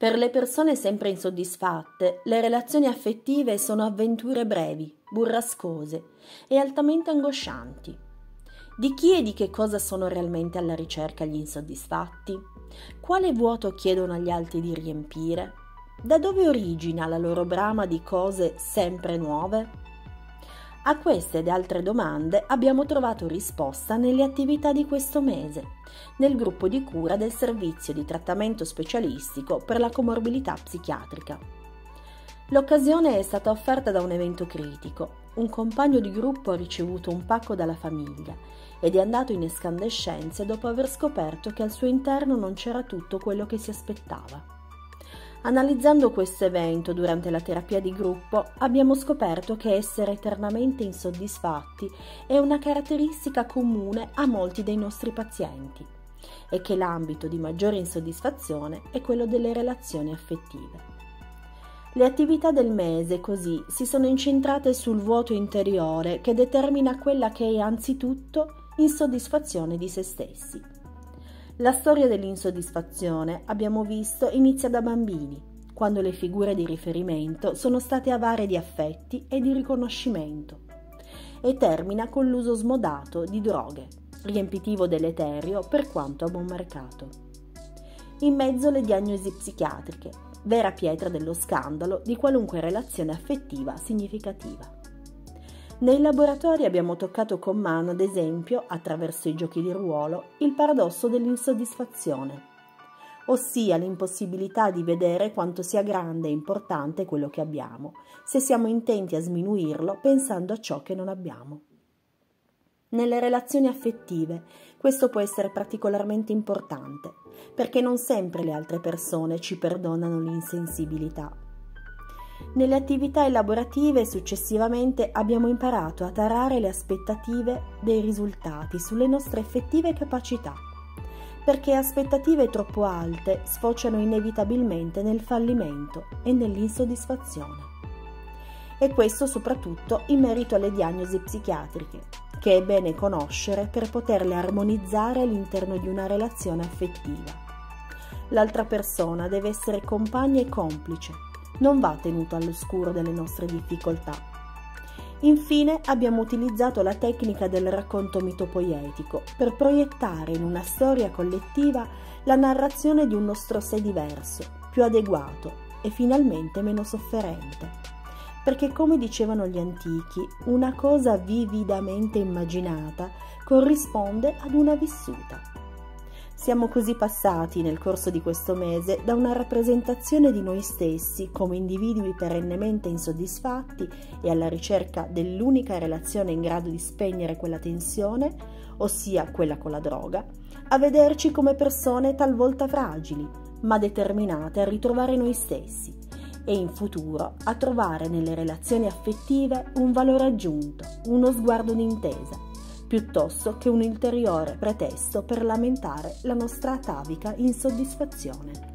Per le persone sempre insoddisfatte, le relazioni affettive sono avventure brevi, burrascose e altamente angoscianti. Di chi e di che cosa sono realmente alla ricerca gli insoddisfatti? Quale vuoto chiedono agli altri di riempire? Da dove origina la loro brama di cose sempre nuove? A queste ed altre domande abbiamo trovato risposta nelle attività di questo mese, nel gruppo di cura del servizio di trattamento specialistico per la comorbilità psichiatrica. L'occasione è stata offerta da un evento critico. Un compagno di gruppo ha ricevuto un pacco dalla famiglia ed è andato in escandescenze dopo aver scoperto che al suo interno non c'era tutto quello che si aspettava. Analizzando questo evento durante la terapia di gruppo, abbiamo scoperto che essere eternamente insoddisfatti è una caratteristica comune a molti dei nostri pazienti e che l'ambito di maggiore insoddisfazione è quello delle relazioni affettive. Le attività del mese, così, si sono incentrate sul vuoto interiore che determina quella che è anzitutto insoddisfazione di se stessi. La storia dell'insoddisfazione, abbiamo visto, inizia da bambini, quando le figure di riferimento sono state avare di affetti e di riconoscimento, e termina con l'uso smodato di droghe, riempitivo deleterio per quanto a buon mercato. In mezzo le diagnosi psichiatriche, vera pietra dello scandalo di qualunque relazione affettiva significativa. Nei laboratori abbiamo toccato con mano, ad esempio, attraverso i giochi di ruolo, il paradosso dell'insoddisfazione, ossia l'impossibilità di vedere quanto sia grande e importante quello che abbiamo, se siamo intenti a sminuirlo pensando a ciò che non abbiamo. Nelle relazioni affettive questo può essere particolarmente importante, perché non sempre le altre persone ci perdonano l'insensibilità. Nelle attività elaborative successivamente abbiamo imparato a tarare le aspettative dei risultati sulle nostre effettive capacità, perché aspettative troppo alte sfociano inevitabilmente nel fallimento e nell'insoddisfazione. E questo soprattutto in merito alle diagnosi psichiatriche, che è bene conoscere per poterle armonizzare all'interno di una relazione affettiva. L'altra persona deve essere compagna e complice, non va tenuto all'oscuro delle nostre difficoltà. Infine abbiamo utilizzato la tecnica del racconto mitopoietico per proiettare in una storia collettiva la narrazione di un nostro sé diverso, più adeguato e finalmente meno sofferente. Perché, come dicevano gli antichi, una cosa vividamente immaginata corrisponde ad una vissuta. Siamo così passati nel corso di questo mese da una rappresentazione di noi stessi come individui perennemente insoddisfatti e alla ricerca dell'unica relazione in grado di spegnere quella tensione, ossia quella con la droga, a vederci come persone talvolta fragili, ma determinate a ritrovare noi stessi e in futuro a trovare nelle relazioni affettive un valore aggiunto, uno sguardo d'intesa, piuttosto che un ulteriore pretesto per lamentare la nostra atavica insoddisfazione.